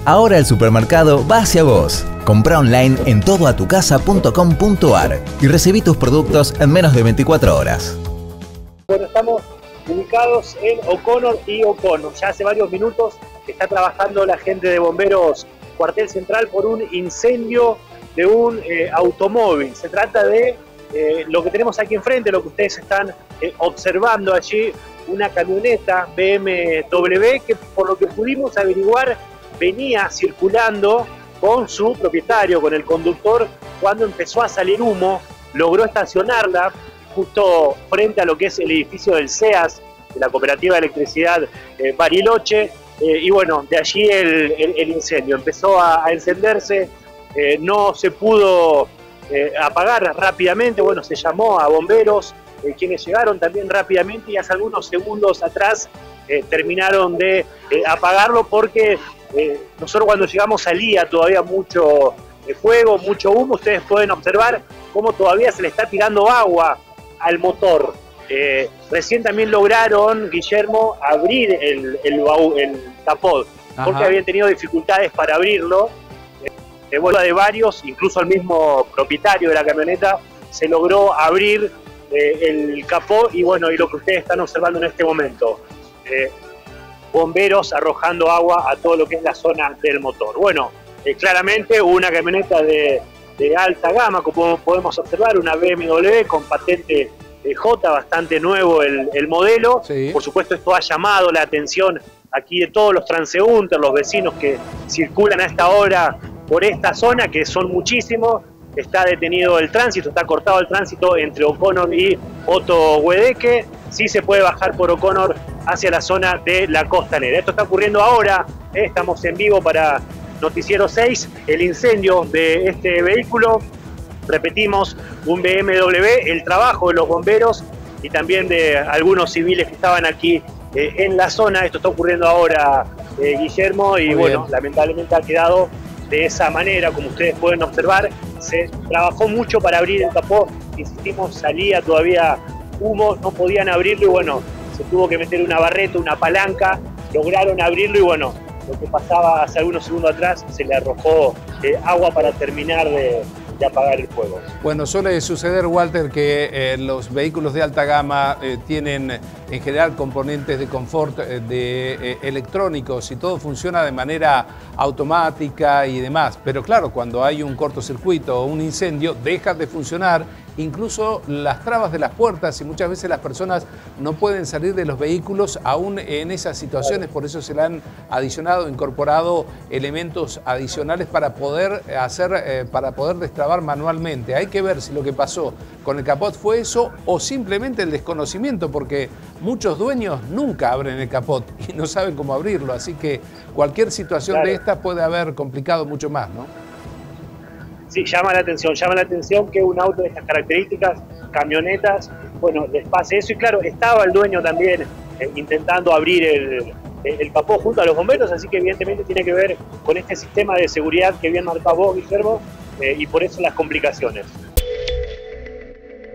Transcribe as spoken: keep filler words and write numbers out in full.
Ahora el supermercado va hacia vos. Comprá online en todo a tu casa punto com punto ar y recibí tus productos en menos de veinticuatro horas. Bueno, estamos ubicados en O'Connor y O'Connor. Ya hace varios minutos está trabajando la gente de Bomberos Cuartel Central por un incendio de un eh, automóvil. Se trata de eh, lo que tenemos aquí enfrente, lo que ustedes están eh, observando allí, una camioneta B M W que, por lo que pudimos averiguar, venía circulando con su propietario, con el conductor, cuando empezó a salir humo. Logró estacionarla justo frente a lo que es el edificio del C E A S, de la Cooperativa de Electricidad eh, Bariloche, eh, y bueno, de allí el, el, el incendio empezó a, a encenderse, eh, no se pudo eh, apagar rápidamente. Bueno, se llamó a bomberos, eh, quienes llegaron también rápidamente y hace algunos segundos atrás eh, terminaron de eh, apagarlo, porque eh, nosotros cuando llegamos salía todavía mucho eh, fuego, mucho humo. Ustedes pueden observar cómo todavía se le está tirando agua al motor. Eh, recién también lograron, Guillermo, abrir el, el, baú, el capot, porque Ajá. habían tenido dificultades para abrirlo. De vuelta de varios, incluso el mismo propietario de la camioneta, se logró abrir eh, el capó y bueno, y lo que ustedes están observando en este momento. Eh, bomberos arrojando agua a todo lo que es la zona del motor. Bueno, eh, claramente una camioneta de, de alta gama, como podemos observar, una B M W con patente eh, J, bastante nuevo el, el modelo. Sí. Por supuesto, esto ha llamado la atención aquí de todos los transeúntes, los vecinos que circulan a esta hora por esta zona, que son muchísimos. Está detenido el tránsito, está cortado el tránsito entre O'Connor y Otto Guedeque. Sí se puede bajar por O'Connor hacia la zona de la Costanera. Esto está ocurriendo ahora, eh, estamos en vivo para Noticiero seis, el incendio de este vehículo. Repetimos, un B M W, el trabajo de los bomberos y también de algunos civiles que estaban aquí eh, en la zona. Esto está ocurriendo ahora, eh, Guillermo, y Muy bueno, bien. lamentablemente ha quedado de esa manera, como ustedes pueden observar. Se trabajó mucho para abrir el capó, insistimos, salía todavía humo, no podían abrirlo y bueno, se tuvo que meter una barreta, una palanca, lograron abrirlo y bueno, lo que pasaba hace algunos segundos atrás, se le arrojó eh, agua para terminar de, de apagar el fuego. Bueno, suele suceder, Walter, que eh, los vehículos de alta gama eh, tienen en general componentes de confort eh, de eh, electrónicos y todo funciona de manera automática y demás. Pero claro, cuando hay un cortocircuito o un incendio, dejan de funcionar incluso las trabas de las puertas y muchas veces las personas no pueden salir de los vehículos aún en esas situaciones. Por eso se le han adicionado, incorporado elementos adicionales para poder hacer, eh, para poder destrabar manualmente. Hay que ver si lo que pasó con el capot fue eso o simplemente el desconocimiento, porque muchos dueños nunca abren el capot y no saben cómo abrirlo. Así que cualquier situación claro. de esta puede haber complicado mucho más, ¿no? Sí, llama la atención, llama la atención que un auto de estas características, camionetas, bueno, les pase eso. Y claro, estaba el dueño también eh, intentando abrir el, el capó junto a los bomberos, así que evidentemente tiene que ver con este sistema de seguridad que bien marcado vos, Guillermo, eh, y por eso las complicaciones.